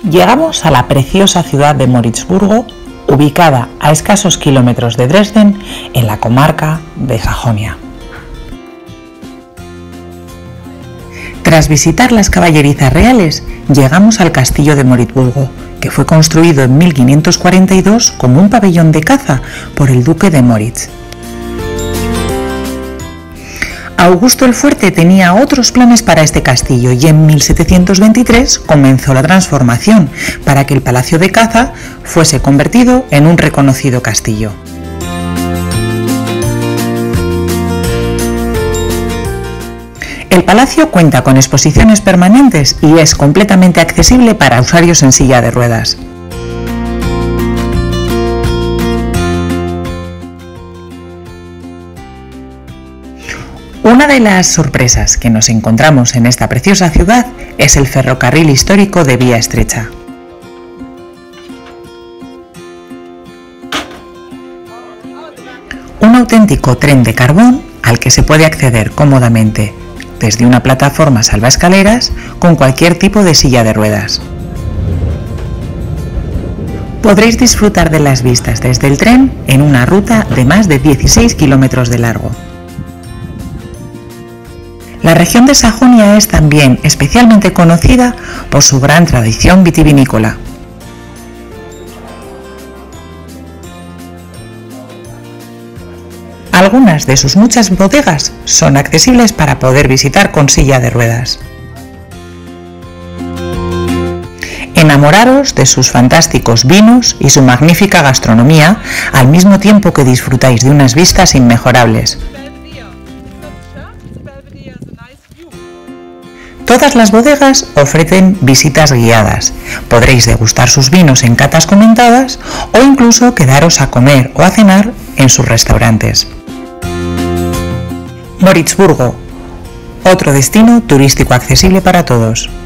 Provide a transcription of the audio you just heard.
Llegamos a la preciosa ciudad de Moritzburgo, ubicada a escasos kilómetros de Dresden, en la comarca de Sajonia. Tras visitar las caballerizas reales, llegamos al castillo de Moritzburgo, que fue construido en 1542 como un pabellón de caza por el duque de Moritz. Augusto el Fuerte tenía otros planes para este castillo y en 1723 comenzó la transformación para que el palacio de caza fuese convertido en un reconocido castillo. El palacio cuenta con exposiciones permanentes y es completamente accesible para usuarios en silla de ruedas. Una de las sorpresas que nos encontramos en esta preciosa ciudad es el ferrocarril histórico de vía estrecha. Un auténtico tren de carbón al que se puede acceder cómodamente desde una plataforma salvaescaleras con cualquier tipo de silla de ruedas. Podréis disfrutar de las vistas desde el tren en una ruta de más de 16 kilómetros de largo. La región de Sajonia es también especialmente conocida por su gran tradición vitivinícola. Algunas de sus muchas bodegas son accesibles para poder visitar con silla de ruedas. Enamoraros de sus fantásticos vinos y su magnífica gastronomía, al mismo tiempo que disfrutáis de unas vistas inmejorables. Todas las bodegas ofrecen visitas guiadas. Podréis degustar sus vinos en catas comentadas o incluso quedaros a comer o a cenar en sus restaurantes. Moritzburgo, otro destino turístico accesible para todos.